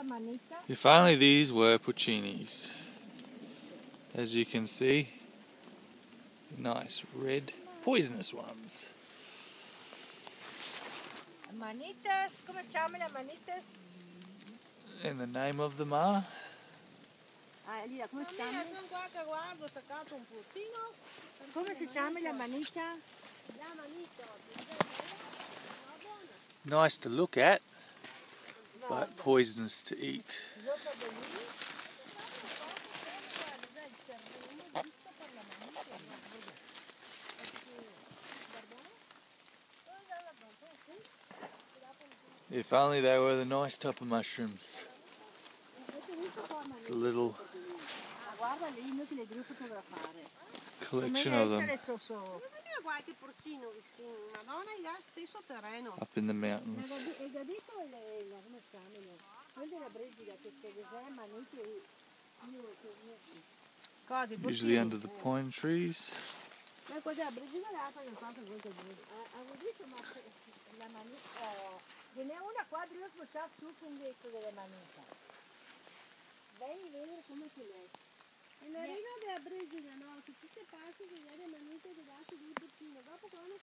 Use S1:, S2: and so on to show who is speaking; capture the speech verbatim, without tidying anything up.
S1: If only these were porcinis. As you can see, nice red poisonous ones.
S2: Amanitas, come si chiama le amanitas?
S1: And the name of them are?
S2: Ah, lì, come si chiama? Come si chiama l'amanita?
S1: Nice to look at, but poisonous to eat. If only they were the nice type of mushrooms. It's a little collection of them up in the mountains. Usually under the pine trees.
S2: Ce n'è una qua, devo sbocciare su il funghetto delle manite. Vedi, vedere come ce l'è.
S3: E la rina della Brasile, no? Se tutte parti che le manite che date di bottino, dopo quando